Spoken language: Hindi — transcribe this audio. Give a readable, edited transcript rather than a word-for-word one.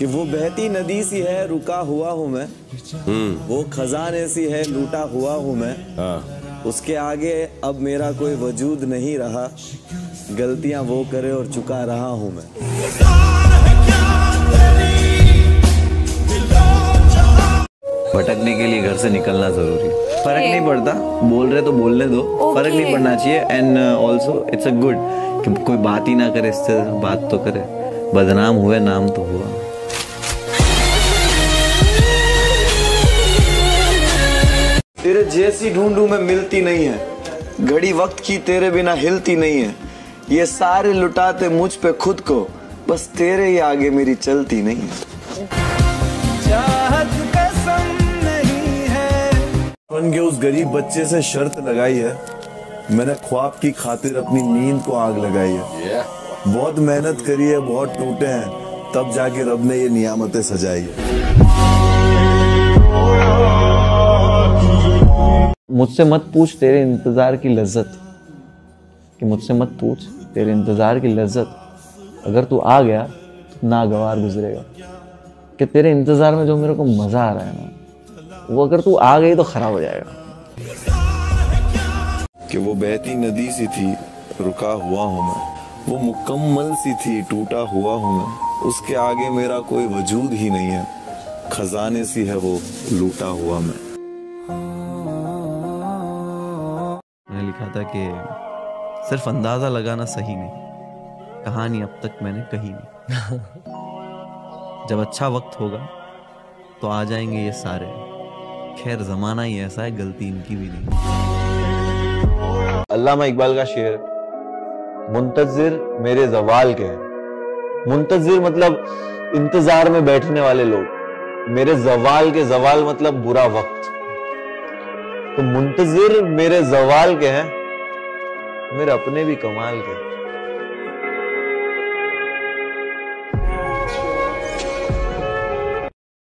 कि वो बहती नदी सी है रुका हुआ हूँ मैं, वो खजाने सी है लूटा हुआ हूँ मैं, उसके आगे अब मेरा कोई वजूद नहीं रहा, गलतियां वो करे और चुका रहा हूँ मैं। भटकने के लिए घर से निकलना जरूरी है। फर्क नहीं पड़ता, बोल रहे तो बोलने दो, फर्क नहीं पड़ना चाहिए। And also it's a good कि कोई बात ही ना करे, इससे बात तो करे। बदनाम हुए नाम तो हुआ। तेरे जैसी ढूंढूं मैं मिलती नहीं है, घड़ी वक्त की तेरे बिना हिलती नहीं है, ये सारे लुटाते मुझ पे खुद को, बस तेरे ही आगे मेरी चलती नहीं है। चाहत कसम नहीं है। बन के उस गरीब बच्चे से शर्त लगाई है, मैंने ख्वाब की खातिर अपनी नींद को आग लगाई है। बहुत मेहनत करी है, बहुत टूटे हैं, तब जाके रब ने ये नियामतें सजाई है। मुझसे मत पूछ तेरे इंतजार की लज्जत, कि मुझसे मत पूछ तेरे इंतजार की लज्जत, अगर तू आ गया तो नागवार गुजरेगा। कि तेरे इंतजार में जो मेरे को मजा आ रहा है ना, वो अगर तू आ गई तो खराब हो जाएगा। कि वो बहती नदी सी थी रुका हुआ हूँ मैं, वो मुकम्मल सी थी टूटा हुआ हूँ मैं, उसके आगे मेरा कोई वजूद ही नहीं है, खजाने सी है वो लूटा हुआ मैं। मैंने लिखा था कि सिर्फ अंदाजा लगाना सही नहीं, कहानी अब तक मैंने कही नहीं। जब अच्छा वक्त होगा तो आ जाएंगे ये सारे, खैर जमाना ही ऐसा है, गलती इनकी भी नहीं। अल्लामा इकबाल का शेर, मुंतजिर मेरे ज़वाल के हैं। मुंतजिर मतलब इंतजार में बैठने वाले लोग, मेरे ज़वाल के, ज़वाल मतलब बुरा वक्त। तो मुंतजिर मेरे ज़वाल के हैं, मेरे अपने भी कमाल के।